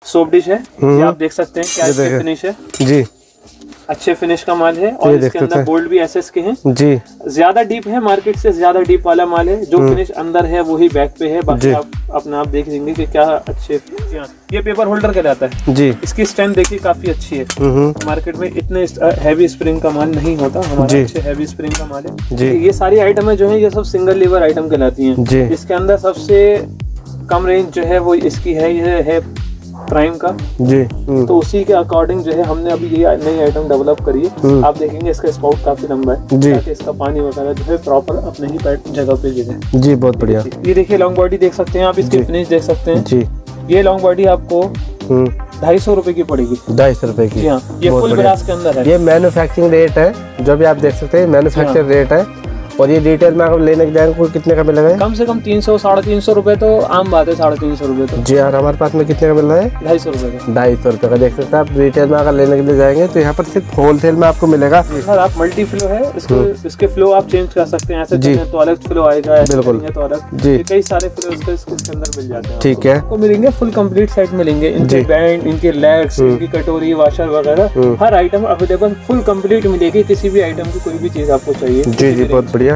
Soap dish है, ये आप देख सकते हैं क्या इसकी फिनिश है जी, अच्छे फिनिश का माल है। और इसके अंदर बोल्ट भी एसएस के हैं जी, ज्यादा डीप है, मार्केट से ज्यादा डीप वाला माल है। जो फिनिश अंदर है वही बैक पे है, बाकी आप अपना आप देख लेंगे कि क्या अच्छे। ये पेपर होल्डर कहलाता है जी, इसकी स्ट्रेंथ देखिए काफी अच्छी है। मार्केट में इतने हैवी स्प्रिंग का माल नहीं होता, हमारा अच्छे हैवी स्प्रिंग का माल है जी। ये सारी आइटम जो है ये सब सिंगल लीवर आइटम कहलाती है। इसके अंदर सबसे कम रेंज जो है वो इसकी है, ये है प्राइम का जी। तो उसी के अकॉर्डिंग जो है हमने अभी ये नई आइटम डेवलप करी है। आप देखेंगे इसका स्पाउट काफी लंबा है जी, ताकि इसका पानी वगैरह जो है प्रॉपर अपने ही जगह पे गिरे जी। बहुत बढ़िया। ये देखिए लॉन्ग बॉडी देख सकते हैं आप, इसकी फिनिश देख सकते हैं जी। ये लॉन्ग बॉडी आपको 250 रुपए की पड़ेगी, 250 रुपए की। हाँ, ये फुल ब्रास के अंदर है। ये मैन्युफैक्चरिंग रेट है, जो भी आप देख सकते हैं मैन्युफैक्चरिंग रेट है। और ये डिटेल में अगर लेने जाएंगे कितने का मिलेगा? कम से कम 300 350 रुपए तो आम बात है, 350 रुपए तो जी। और हमारे पास में कितने का मिल रहा है? 250 रुपए का। 250 रुपए का देख सकते हैं आप। डिटेल में अगर लेने के लिए जाएंगे तो यहाँ पर सिर्फ होलसेल में आपको मिलेगा। सर आप मल्टी फ्लो है, इसके फ्लो आप चेंज कर सकते हैं, ऐसे तो अलग फ्लो आएगा, बिल्कुल तो अलग जी। कई सारे फ्लो इसके अंदर मिल जाते हैं, ठीक है। आपको मिलेंगे फुल कंप्लीट सेट मिलेंगे, इनके बैंड, इनके लेग्स, इनकी कटोरी, वाशर वगैरह हर आइटम अवेलेबल फुल कंप्लीट मिलेगी। किसी भी आइटम की कोई भी चीज आपको चाहिए जी जी, बहुत बढ़िया।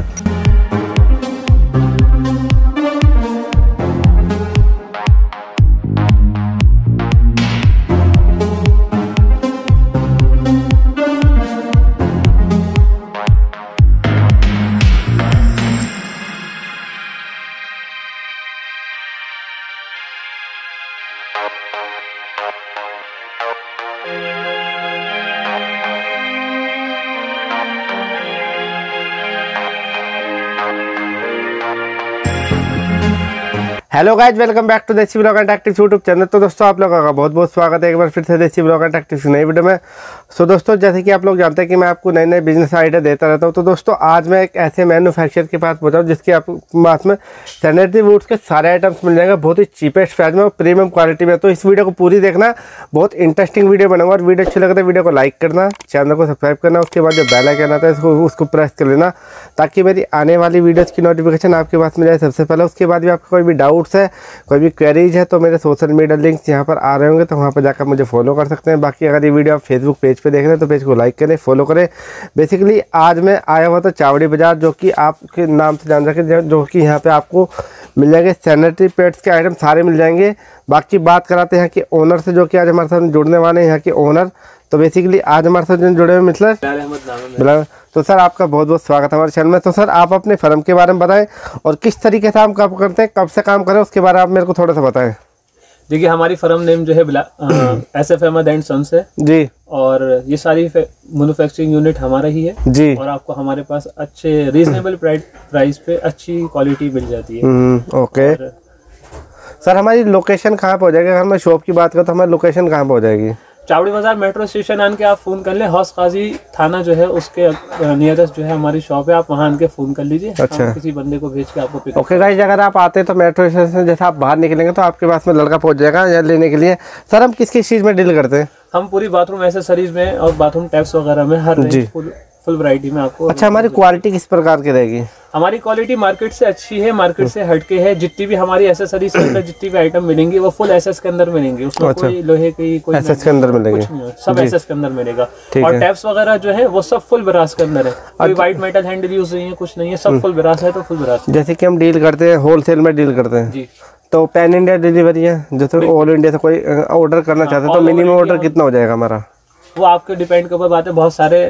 Hello guys, welcome back to Desi blog and active YouTube channel. तो दोस्तों आप लोगों का बहुत बहुत स्वागत है एक बार फिर से देसी ब्लॉग एंड एक्टिव नई वीडियो में। सो दोस्तों जैसे कि आप लोग जानते हैं कि मैं आपको नए नए बिजनेस आइडिया देता रहता हूं। तो दोस्तों आज मैं एक ऐसे मैन्युफैक्चरर के पास पहुंचा हूं जिसके आप पास में सैनिटरी वुड्स के सारे आइटम्स मिल जाएंगे बहुत ही चीपेस्ट प्राइस में और प्रीमियम क्वालिटी में। तो इस वीडियो को पूरी देखना, बहुत इंटरेस्टिंग वीडियो बनाऊंगा। और वीडियो अच्छी लगता है वीडियो को लाइक करना, चैनल को सब्सक्राइब करना, उसके बाद जो बेल आइकन आता है उसको प्रेस कर लेना ताकि मेरी आने वाली वीडियोज़ की नोटिफिकेशन आपके पास मिल जाए सबसे पहले। उसके बाद भी आपका कोई भी डाउट्स है, कोई भी क्वेरीज है तो मेरे सोशल मीडिया लिंक्स यहाँ पर आ रहे होंगे, तो वहाँ पर जाकर मुझे फॉलो कर सकते हैं। बाकी अगर ये वीडियो आप फेसबुक पेज पे देख रहे हैं तो पेज को लाइक करें, फॉलो करें। बेसिकली आज मैं आया हुआ था चावड़ी बाज़ार, जो कि आपके नाम से जान सकें, जो कि यहाँ पे आपको मिल जाएंगे सैनिटरी पैड्स के आइटम सारे मिल जाएंगे। बाकी बात कराते हैं यहाँ के ओनर से, जो कि आज हमारे साथ जुड़ने वाले हैं यहाँ के ओनर। तो बेसिकली आज हमारे साथ जुड़े हुए मिस्टर, तो सर आपका बहुत बहुत स्वागत है हमारे चैनल में। तो सर आप अपने फर्म के बारे में बताएं और किस तरीके से हम काम करते हैं, कब से काम करें, उसके बारे में आप मेरे को थोड़ा सा बताएं। देखिए हमारी फर्म नेम जो है SF अहमद एंड सन्स है जी, और ये सारी मैन्युफैक्चरिंग यूनिट हमारा ही है जी। और आपको हमारे पास अच्छे रीजनेबल प्राइस पे अच्छी क्वालिटी मिल जाती है। ओके सर, हमारी लोकेशन कहाँ पे हो जाएगी? अगर मैं शॉप की बात करूँ तो हमारी लोकेशन कहाँ पे हो जाएगी? चावड़ी बाजार मेट्रो स्टेशन आन के आप फोन कर ले, हौस काजी थाना जो है उसके नियरेस्ट जो है हमारी शॉप है, आप वहाँ आन के फोन कर लीजिए। अच्छा, किसी बंदे को भेज के आपको पिक। ओके गाइस, अगर आप आते हैं तो मेट्रो स्टेशन जैसे आप बाहर निकलेंगे तो आपके पास में लड़का पहुंच जाएगा या लेने के लिए। सर हम किस किस चीज़ में डील करते हैं? हम पूरी बाथरूम एसेसरीज में और बाथरूम टैप्स वगैरह में हर फुल वैरायटी में आपको। अच्छा, हमारी क्वालिटी किस प्रकार की रहेगी? हमारी क्वालिटी मार्केट से अच्छी है, मार्केट से हटके है। जितनी भी हमारी एसेसरीज के अंदर जितनी भी आइटम मिलेंगी वो फुल एसएस के अंदर मिलेंगे, उसमें अच्छा, कोई लोहे की कोई एसएस के अंदर मिलेंगे, सब एसएस के अंदर मिलेगा। और टैप्स वगैरह जो है वो सब फुल ब्रास के अंदर है, कोई व्हाइट मेटल हैंडल यूज नहीं है, कुछ नहीं है, सब फुल ब्रास है। तो फुल ब्रास जैसे कि हम डील करते हैं होलसेल में डील करते हैं जी, तो पैन इंडिया डिलीवरी है। जैसे ऑल इंडिया से कोई ऑर्डर करना चाहते हैं तो मिनिमम ऑर्डर कितना हो जाएगा हमारा? वो आपके डिपेंड के ऊपर बात है। बहुत सारे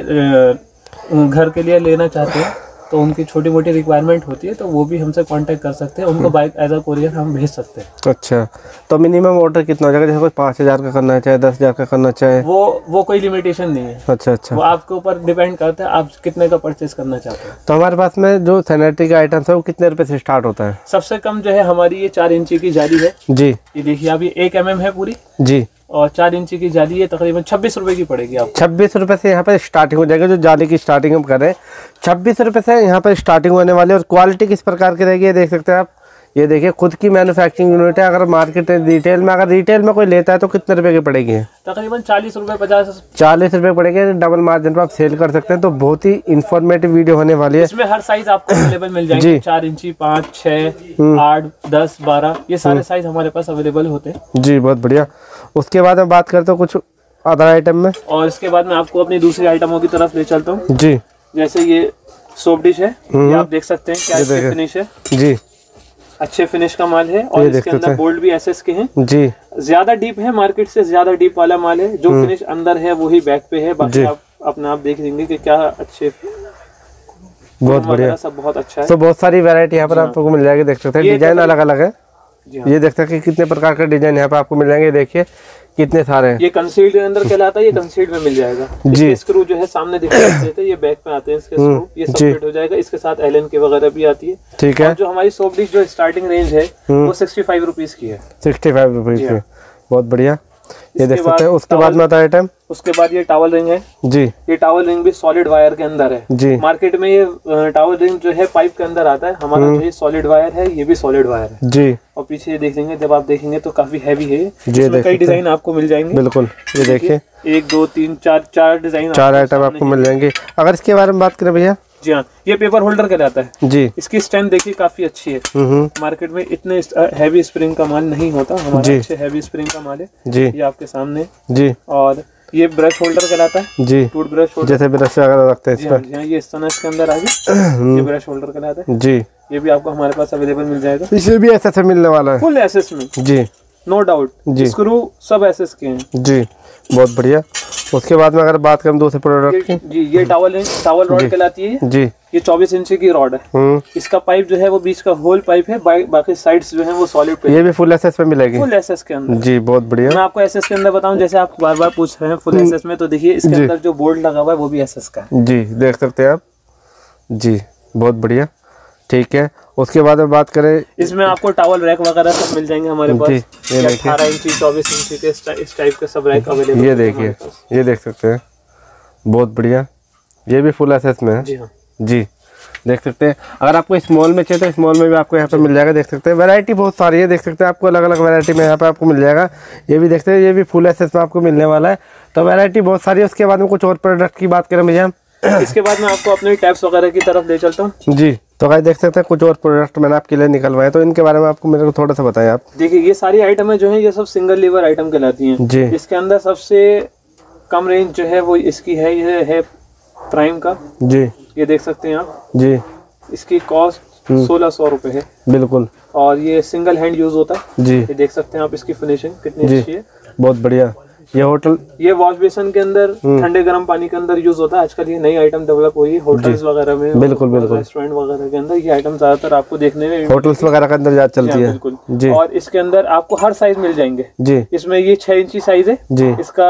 घर के लिए लेना चाहते हैं तो उनकी छोटी मोटी रिक्वायरमेंट होती है तो वो भी हमसे कांटेक्ट कर सकते हैं, उनको बाइक एज अ कोरियर हम भेज सकते हैं। अच्छा, तो मिनिमम ऑर्डर कितना हो जाएगा? जैसे कोई 5000 का करना है, चाहे 10,000 का करना चाहे, वो कोई लिमिटेशन नहीं है। अच्छा अच्छा, वो आपके ऊपर डिपेंड करता है आप कितने का परचेज करना चाहते हैं। तो हमारे पास में जो सैनिटरी का आइटम है वो कितने रुपए से स्टार्ट होता है? सबसे कम जो है हमारी ये 4 इंची की जाली है जी, ये देखिए अभी 1 mm है पूरी जी, और 4 इंची की जाली है, तकरीबन 26 रुपए की पड़ेगी आपको। 26 रुपए से यहाँ पर स्टार्टिंग हो जाएगी। जो जाली की स्टार्टिंग हम कर रहे हैं 26 रुपए से यहाँ पर स्टार्टिंग होने वाली है। और क्वालिटी किस प्रकार की रहेगी ये देख सकते हैं आप। ये देखिए खुद की मैन्युफैक्चरिंग यूनिट है। अगर मार्केट रिटेल में, अगर रिटेल में कोई लेता है तो कितने रुपए की पड़ेगी? तकरीबन 40 रुपए 40 रुपए पड़ेगे। डबल मार्जिन पर आप सेल कर सकते हैं। तो बहुत ही इंफॉर्मेटिव वीडियो होने वाली है। इसमें हर साइज आपको अवेलेबल मिल जाएंगे। 4 इंची, 5, 6, 8, 10, 12 ये सारे साइज हमारे पास अवेलेबल होते हैं जी। बहुत बढ़िया। उसके बाद मैं बात करता हूँ कुछ अदर आइटम में, और इसके बाद मैं आपको अपनी दूसरी आइटमों की तरफ ले चलता हूँ जी। जैसे ये सोप डिश है, ये आप देख सकते हैं क्या फिनिश है जी। अच्छे फिनिश का माल है और इसके अंदर बोल्ट भी एसएस के हैं जी। ज्यादा डीप है, मार्केट से ज्यादा डीप वाला माल है। जो फिनिश अंदर है वही बैक पे है, बाकी आप अपना आप देख लेंगे कि क्या अच्छे। बहुत बढ़िया, सब बहुत अच्छा है। तो बहुत सारी वैरायटी यहाँ पर आपको मिल जाएगी। देख सकते हैं डिजाइन अलग अलग है। ये देख सकते हैं कि कितने प्रकार का डिजाइन यहाँ पे आपको मिल जाएंगे। देखिए कितने सारे हैं। ये कंसील्ड के अंदर कहलाता है, ये कंसील्ड में मिल जाएगा जी। स्क्रू जो है सामने दिखाई देते हैं, ये बैक में आते हैं इसके स्क्रू, ये सब फिट हो जाएगा। इसके साथ एलन के वगैरह भी आती है। ठीक है। जो हमारी सोप डिश जो स्टार्टिंग रेंज है वो 65 रुपीज की है। 65 रुपीज की, बहुत बढ़िया। ये देख सकते हैं। उसके बाद में आता है आइटम, उसके बाद ये टॉवल रिंग है जी। ये टॉवल रिंग भी सॉलिड वायर के अंदर है जी। मार्केट में ये टॉवल रिंग जो है पाइप के अंदर आता है, हमारा जो ये सॉलिड वायर है, ये भी सॉलिड वायर है जी। और पीछे देख लेंगे, जब आप देखेंगे तो काफी हैवी है जी। कई डिजाइन आपको मिल जाएंगे। बिल्कुल, ये देखिए 1, 2, 3, 4 डिजाइन, 4 आइटम आपको मिल जाएंगे। अगर इसके बारे में बात करें भैया जी हाँ, ये पेपर होल्डर कहलाता है जी। इसकी स्ट्रेंथ देखिए काफी अच्छी है। मार्केट में इतने हैवी स्प्रिंग का माल नहीं होता, हमारा अच्छे हैवी स्प्रिंग का माल है जी। ये आपके सामने जी। और ये ब्रश होल्डर कहलाता है जी। टूथ ब्रश होल्डर, जैसे ब्रश वगैरह रखते हैं इस पर। ये इस तरह इसके अंदर आ गया, ये ब्रश होल्डर कहलाता है जी। ये भी आपको हमारे पास अवेलेबल मिल जाएगा। इसे भी एसएस मिलने वाला है, फुल एसएस में जी, नो डाउट जी। स्क्रू सब एसएस के हैं जी। बहुत बढ़िया। उसके बाद में अगर बात करें दूसरे प्रोडक्ट की जी, ये टॉवल रॉड कहलाती है जी। ये 24 इंच की रॉड है। इसका पाइप जो है वो बीच का होल पाइप है, बाकी साइड्स जो है वो सॉलिड पे। ये भी फुल एसएस में मिलेगी, फुल एसएस के अंदर जी। बहुत बढ़िया। मैं आपको एसएस के अंदर बताऊं, जैसे आप बार बार पूछ रहे हैं फुल एसएस में, तो देखिए इसके अंदर जो बोर्ड लगा हुआ है वो भी एसएस का है जी। देख सकते हैं आप जी। बहुत बढ़िया, ठीक है। उसके बाद में बात करें, इसमें आपको टॉवल रैक वगैरह सब मिल जाएंगे हमारे पास। ये 18 इंची 24 इंची के इस टाइप के सब रैक अवेलेबल। ये देखिए, ये देख सकते हैं। बहुत बढ़िया, ये भी फुल एसएस में है जी। हाँ जी, देख सकते हैं। अगर आपको स्मॉल में चाहिए तो स्मॉल में भी आपको यहाँ पे मिल जाएगा। देख सकते हैं वैरायटी बहुत सारी है। देख सकते हैं आपको अलग अलग वैरायटी में यहाँ पे आपको मिल जाएगा। ये भी देखते हैं, ये भी फुल एसएस में आपको मिलने वाला है। तो वैरायटी बहुत सारी है। उसके बाद में कुछ और प्रोडक्ट की बात करें भैया, इसके बाद मैं आपको अपने टैप्स वगैरह की तरफ ले चलता हूँ जी। तो गाइस देख सकते हैं कुछ और प्रोडक्ट मैंने आपके लिए निकलवाए, तो इनके बारे में आपको मेरे को थोड़ा सा बताएं आप। देखिए ये सारी आइटमें जो है ये सब सिंगल लीवर आइटम कहलाती हैं जी। इसके अंदर सबसे कम रेंज जो है वो इसकी है, ये है प्राइम का जी। ये देख सकते हैं आप जी। इसकी कॉस्ट 1600 रुपए है बिल्कुल। और ये सिंगल हैंड यूज होता है जी। ये देख सकते हैं आप, इसकी फिनिशिंग कितनी अच्छी है। बहुत बढ़िया। ये होटल, ये वॉश बेसन के अंदर ठंडे गर्म पानी के अंदर यूज होता है। आजकल ये नई आइटम डेवलप हुई है होटल्स वगैरह में, बिल्कुल बिल्कुल, रेस्टोरेंट वगैरह के अंदर ये आइटम ज्यादातर आपको देखने में होटल्स वगैरह के अंदर ज्यादा चलती है बिल्कुल जी। और इसके अंदर आपको हर साइज मिल जाएंगे जी। इसमें ये 6 इंची साइज है जी। इसका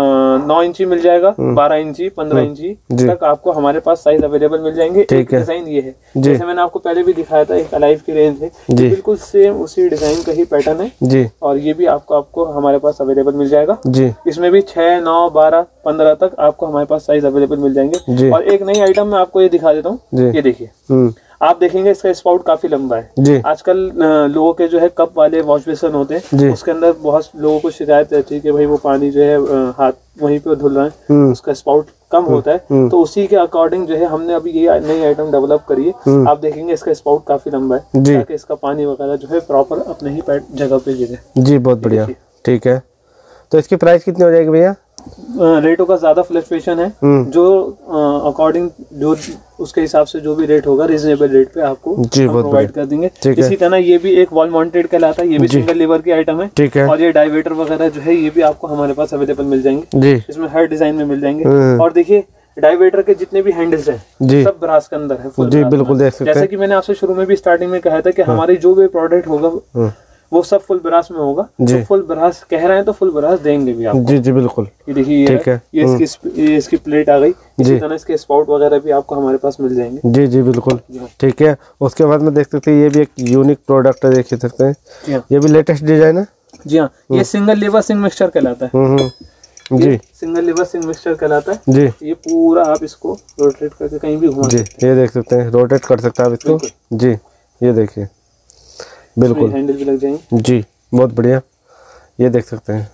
9 इंची मिल जाएगा, 12 इंची, 15 इंची तक आपको हमारे पास साइज अवेलेबल मिल जाएंगे। एक डिजाइन ये है, जैसे मैंने आपको पहले भी दिखाया था, एक अलाइव की रेंज है, बिल्कुल सेम उसी डिजाइन का ही पैटर्न है जी। और ये भी आपको हमारे पास अवेलेबल मिल जाएगा जी। इसमें भी 6, 9, 12, 15 तक आपको हमारे पास साइज अवेलेबल मिल जाएंगे। और एक नई आइटम मैं आपको ये दिखा देता हूँ, ये देखिए आप देखेंगे इसका स्पाउट काफी लंबा है। आजकल लोगों के जो है कप वाले वॉश बेसन होते हैं, उसके अंदर बहुत लोगों को शिकायत रहती है कि भाई वो पानी जो है हाथ वहीं पे धुल रहा है, उसका स्पाउट कम होता है। तो उसी के अकॉर्डिंग जो है हमने अभी ये नई आइटम डेवलप करी है। आप देखेंगे इसका स्पाउट काफी लंबा है ताकि इसका पानी वगैरह जो है प्रॉपर अपने ही जगह पे गिरे जी। बहुत बढ़िया, ठीक है। तो इसकी प्राइस कितनी हो जाएगी भैया? रेटों का ज्यादा फ्लक्चुएशन है, जो अकॉर्डिंग जो उसके हिसाब से जो भी रेट होगा रिजनेबल रेट पे आपको प्रोवाइड कर देंगे। इसी तरह ये भी एक वॉल माउंटेड कहलाता है, ये भी सिंगल लीवर की आइटम है ठीक है। और ये डाइवेटर वगैरह जो है ये भी आपको हमारे पास अवेलेबल मिल जाएंगे, इसमें हर डिजाइन में मिल जाएंगे। और देखिए डाइवेटर के जितने भी हैंडल्स हैं सब ब्रास के अंदर है फुल जी, बिल्कुल देख सकते हैं। जैसे कि मैंने आपसे शुरू में भी स्टार्टिंग में कहा था कि हमारी जो भी प्रोडक्ट होगा वो सब फुल ब्रास में होगा। तो फुल ब्रास कह रहे हैं तो फुल ब्रास देंगे भी आपको जी जी बिल्कुल। ये देखिए ये इसकी प्लेट आ गई, इसी तरह इसके स्पाउट वगैरह भी आपको हमारे पास मिल जाएंगे जी जी बिल्कुल ठीक है। उसके बाद में देख सकते हैं ये भी एक यूनिक प्रोडक्ट है, देख सकते हैं ये भी लेटेस्ट डिजाइन है जी हाँ। ये सिंगल लीवर सिंक मिक्सचर कहलाता है जी। सिंगल लीवर सिंक मिक्सचर कहलाता है जी। ये पूरा आप इसको रोटेट करके कहीं भी घुमा जी। ये देख सकते हैं, रोटेट कर सकते हैं आप इसको जी। ये देखिए बिल्कुल हैंडल भी लग जाएंगे जी, बहुत बढ़िया। ये देख सकते हैं,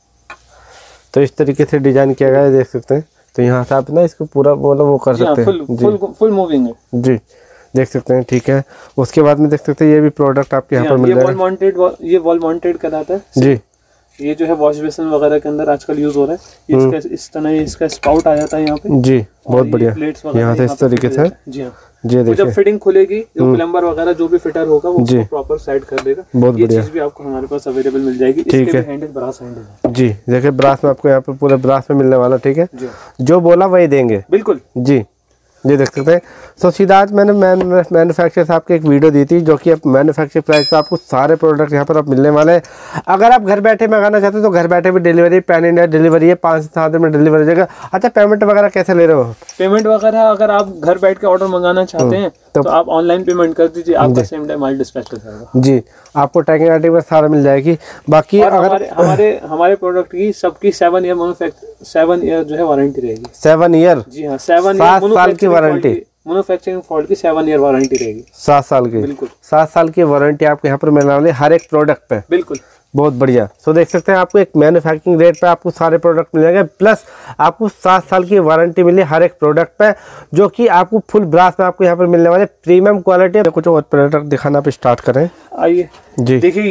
तो इस तरीके से डिजाइन किया गया है, देख सकते हैं। तो यहाँ से आप ना इसको पूरा मतलब वो कर सकते हैं, फुल मूविंग है जी, देख सकते हैं। ठीक है, उसके बाद में देख सकते हैं ये भी प्रोडक्ट आपके यहाँ पर मिल जाएगा। ये वॉल माउंटेड कहलाता है जी। ये जो है वॉश बेसिन वगैरह के अंदर आजकल यूज हो रहा है। इसका इस तरह इसका स्पाउट आ जाता है यहाँ पे जी, बहुत बढ़िया। यहाँ से इस तरीके से जी हाँ, जी देखिए, जब फिटिंग खुलेगी जो प्लम्बर वगैरह जो भी फिटर होगा वो उसको प्रॉपर सेट कर देगा। बहुत बढ़िया, चीज भी आपको हमारे पास अवेलेबल मिल जाएगी। ठीक है, हैंडल ब्रास हैंडल है जी। देखिए ब्रास में आपको यहाँ पे पूरे ब्रास में मिलने वाला, ठीक है, जो बोला वही देंगे, बिल्कुल जी। ये देख सकते हैं। तो सीधा आज मैंने मैन्युफैक्चर से आपको एक वीडियो दी थी, जो कि अब मैन्युफैक्चर प्राइस पे आपको सारे प्रोडक्ट यहाँ पर आप मिलने वाले हैं। अगर आप घर बैठे मंगाना चाहते हो तो घर बैठे भी डिलीवरी, पैन इंडिया डिलीवरी है, 5 से 7 दिन में डिलीवरी हो जाएगा। अच्छा, पेमेंट वगैरह कैसे ले रहे हो? पेमेंट वगैरह अगर आप घर बैठ के ऑर्डर मंगाना चाहते हैं तो आप ऑनलाइन पेमेंट कर दीजिए, आपका सेम डे माल डिस्पैच हो जाएगा जी। आपको टैगिंग आर्टिकल में सारा मिल जाएगी। बाकी अगर हमारे प्रोडक्ट की सबकी 7 ईयर जो है वारंटी रहेगी। 7 ईयर? जी हाँ, 7 साल की वारंटी, मैन्युफैक्चरिंग फॉल्ट की 7 ईयर वारंटी रहेगी। 7 साल की, बिल्कुल 7 साल की वारंटी आपको यहाँ पर मिलने वाली हर एक प्रोडक्ट पे, बिल्कुल बहुत बढ़िया। तो देख सकते हैं आपको एक मैन्युफैक्चरिंग रेट पे आपको सारे प्रोडक्ट मिल जाएंगे, प्लस आपको 7 साल की वारंटी मिली हर एक प्रोडक्ट पे, जो कि आपको फुल ब्रास में आपको यहाँ पर मिलने वाले प्रीमियम क्वालिटी। कुछ और प्रोडक्ट दिखाना पे स्टार्ट करें, आइए जी। देखिए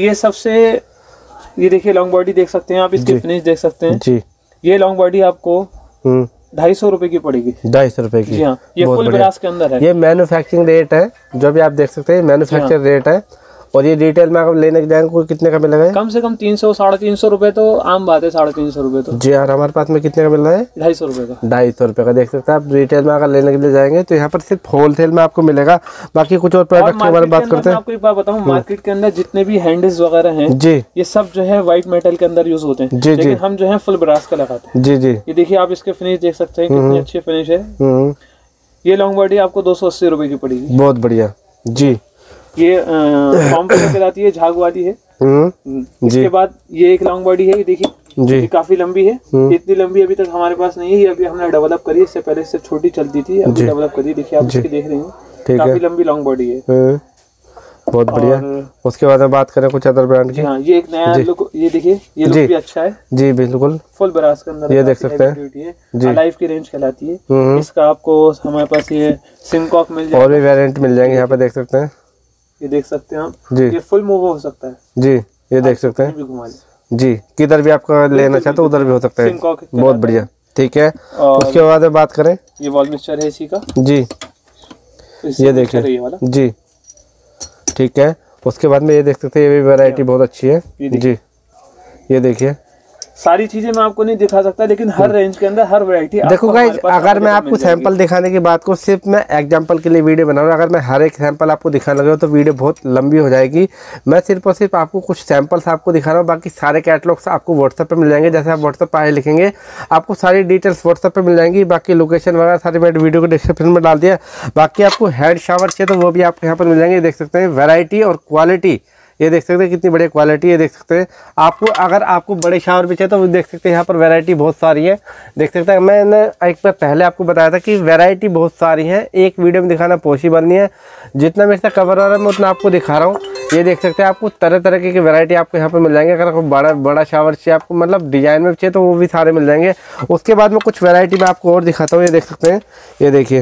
ये देखिए लॉन्ग बॉडी देख सकते हैं आप, इसकी फिनिश देख सकते हैं जी। ये लॉन्ग बॉडी आपको 250 रुपए की पड़ेगी। 250 रुपए की, हाँ, ये फुल ब्रास के अंदर है। ये मैन्युफैक्चरिंग रेट है, जो भी आप देख सकते हैं मैन्युफैक्चर रेट है। और ये डिटेल में अगर लेने जाएंगे कोई कितने का मिलेगा? कम से कम 300 350 रुपए तो आम बात है, 350 रुपए तो जी। यार हमारे पास में कितने का मिल रहा है? 250 रुपए का। 250 रुपए का, देख सकते हैं आप। डिटेल में अगर लेने के लिए जाएंगे तो यहाँ पर सिर्फ होलसेल में आपको मिलेगा। बाकी कुछ और प्रोडक्ट के बारे में बात करते हैं। आपको एक बात बताऊं, मार्केट के अंदर जितने भी हैंडल्स वगैरह हैं जी, ये सब जो है व्हाइट मेटल के अंदर यूज होते हैं जी, लेकिन हम जो है फुल ब्रास का लगाते हैं जी जी। ये देखिए आप इसके फिनिश देख सकते हैं, कितनी अच्छी फिनिश है। ये लॉन्ग बॉडी आपको 280 रुपए की पड़ेगी। बहुत बढ़िया जी। ये फॉर्म पे आती है, झाग वाली है। इसके बाद ये एक लॉन्ग बॉडी है, ये देखिए ये काफी लंबी है। इतनी लंबी अभी तक हमारे पास नहीं है, ये अभी हमने डेवलप करी है। इससे पहले इससे छोटी चलती थी, अभी डेवलप करी। देखिए आप इसकी देख रहे हैं, काफी लंबी लॉन्ग बॉडी है, बहुत बढ़िया। उसके बाद में बात करें कुछ अदर ब्रांड की, हाँ, ये एक नया लुक, ये देखिए ये लुक भी अच्छा है जी, बिल्कुल फुल ब्रास के अंदर, ये देख सकते हैं। लाइफ की रेंज कहलाती है। इसका आपको हमारे पास ये सिंकॉक मिल जाएगा, और भी वेरिएंट मिल जाएंगे यहाँ पे, देख सकते हैं। ये देख सकते हैं आप जी, ये फुल मूव हो सकता है जी। ये देख सकते हैं जी, किधर भी आपका लेना चाहते हो उधर भी हो सकता है, बहुत बढ़िया। ठीक है, उसके बाद बात करें, ये वॉल मिक्सचर है इसी का जी, ये देखिए जी। ठीक है, उसके बाद में ये देख सकते हैं, ये भी वैरायटी बहुत अच्छी है जी। ये देखिए, सारी चीजें मैं आपको नहीं दिखा सकता, लेकिन हर रेंज के अंदर हर वैरायटी। देखो गाइस, अगर मैं आपको सैंपल दिखाने की बात को सिर्फ मैं एग्जांपल के लिए वीडियो बना रहा हूँ, अगर मैं हर एक सैंपल आपको दिखाने लगा तो वीडियो बहुत लंबी हो जाएगी। मैं सिर्फ और सिर्फ आपको कुछ सैंपल्स आपको दिखा रहा हूँ, बाकी सारे कैटलॉग्स आपको व्हाट्सएप पे मिल जाएंगे। जैसे आप व्हाट्सएप पर लिखेंगे आपको सारी डिटेल्स व्हाट्सएप पे मिल जाएंगी। बाकी लोकेशन वगैरह सारी मैंने वीडियो को डिस्क्रिप्शन में डाल दिया। बाकी आपको हेड शावर चाहिए तो वो भी आपको यहाँ पर मिल जाएंगे। देख सकते हैं वैरायटी और क्वालिटी, ये देख सकते हैं कितनी बढ़िया क्वालिटी है। देख सकते हैं आपको, अगर आपको बड़े शावर भी चाहिए तो देख सकते हैं यहाँ पर वैरायटी बहुत सारी है। देख सकते हैं, मैंने एक बार पहले आपको बताया था कि वैरायटी बहुत सारी है, एक वीडियो में दिखाना पॉसिबल नहीं है। जितना मेरे से कवर हो रहा है मैं उतना आपको दिखा रहा हूँ। ये देख सकते हैं आपको तरह तरह की वैरायटी आपको यहाँ पर मिल जाएंगे। अगर आपको बड़ा शावर चाहिए, आपको मतलब डिजाइन में चाहिए तो वो भी सारे मिल जाएंगे। उसके बाद में कुछ वैरायटी मैं आपको और दिखाता हूँ। ये देख सकते हैं, ये देखिए,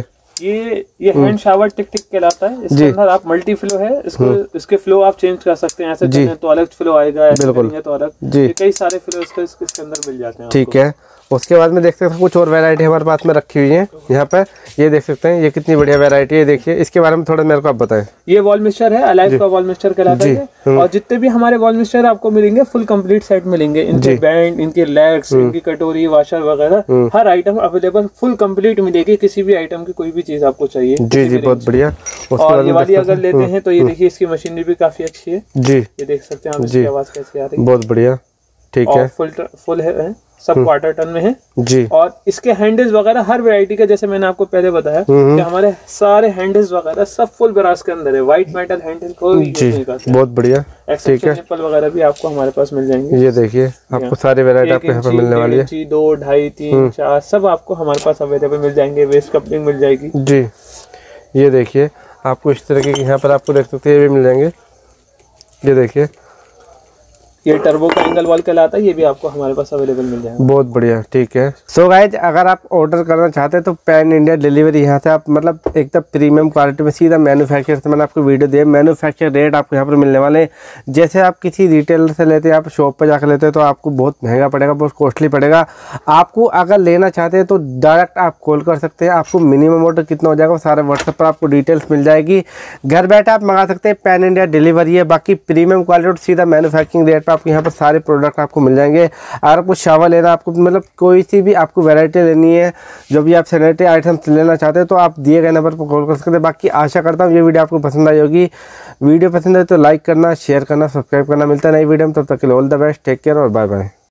ये हैंड शावर टिक टिक कहलाता है। इसके अंदर आप मल्टी फ्लो है, इसके फ्लो आप चेंज कर सकते हैं। ऐसे करें तो अलग फ्लो आएगा, ऐसे करेंगे तो अलग। ये कई सारे फ्लो इसके अंदर मिल जाते हैं। ठीक है, उसके बाद में देख सकते हैं कुछ और वैरायटी हमारे पास में रखी हुई है यहाँ पर। ये देख सकते हैं, ये कितनी बढ़िया वैरायटी है। देखिए, इसके बारे में थोड़ा मेरे को आप बताएं। ये वॉल मिक्सचर है, अलाइव का वॉल मिक्सचर कहलाता है। और जितने भी हमारे वॉल मिक्सचर आपको मिलेंगे फुल कंप्लीट सेट मिलेंगे। इनके बैंड, इनके लेग्स, इनकी कटोरी, वाशर वगैरह हर आइटम अवेलेबल फुल कंप्लीट मिलेगी। किसी भी आइटम की कोई भी चीज आपको चाहिए जी जी, बहुत बढ़िया। और ये वाली अगर लेते हैं तो ये देखिए, इसकी मशीनरी भी काफी अच्छी है जी। ये देख सकते हैं आप, इसकी आवाज कैसी आ रही है, बहुत बढ़िया। ठीक है, फुल है, सब क्वार्टर टन में है जी। और इसके हैंडल्स वगैरह हर वैरायटी का, जैसे मैंने आपको पहले बताया कि हमारे सारे हैंडल्स वगैरह सब फुल ब्रास के अंदर है। व्हाइट मेटल हैंडल कोई जी, बहुत बढ़िया। ठीक है, निप्पल वगैरह भी आपको हमारे पास मिल जाएंगे। ये देखिए, आपको सारी वैरायटी आपको यहाँ पर मिलने वाली है। 2, 2.5, 3, 4 सब आपको हमारे पास अवेलेबल मिल जाएंगे। वेस्ट कपलिंग मिल जाएगी जी। ये देखिए, आपको इस तरह के यहाँ पर आपको देख सकते हैं, ये भी मिल जाएंगे। ये देखिए, ये टर्बो का एंगल वॉल कहलाता है, ये भी आपको हमारे पास अवेलेबल मिल जाएगा। बहुत बढ़िया, ठीक है। सो गाइज, अगर आप ऑर्डर करना चाहते हैं तो पैन इंडिया डिलीवरी यहाँ से आप मतलब एकदम प्रीमियम क्वालिटी में सीधा मैन्युफैक्चर से, मैंने आपको वीडियो दिया, मैन्युफैक्चर रेट आपको यहाँ पर मिलने वाले हैं। जैसे आप किसी रिटेलर से लेते हैं, आप शॉप पर जाकर लेते हैं तो आपको बहुत महंगा पड़ेगा, बहुत कॉस्टली पड़ेगा। आपको अगर लेना चाहते हैं तो डायरेक्ट आप कॉल कर सकते हैं। आपको मिनिमम ऑर्डर कितना हो जाएगा वो सारे व्हाट्सएप पर आपको डिटेल्स मिल जाएगी। घर बैठे आप मंगा सकते हैं, पैन इंडिया डिलीवरी है। बाकी प्रीमियम क्वालिटी और सीधा मैन्युफैक्चरिंग रेट पर आपको यहाँ पर सारे प्रोडक्ट आपको मिल जाएंगे। अगर आपको शावर लेना, आपको मतलब कोई सी भी आपको वैरायटी लेनी है, जो भी आप सैनिटरी आइटम्स लेना चाहते हैं तो आप दिए गए नंबर पर कॉल कर सकते हैं। बाकी आशा करता हूँ ये वीडियो आपको पसंद आई होगी। वीडियो पसंद है तो लाइक करना, शेयर करना, सब्सक्राइब करना। मिलता है नई वीडियो में, तब तक के लिए all the best, take care और बाय बाय।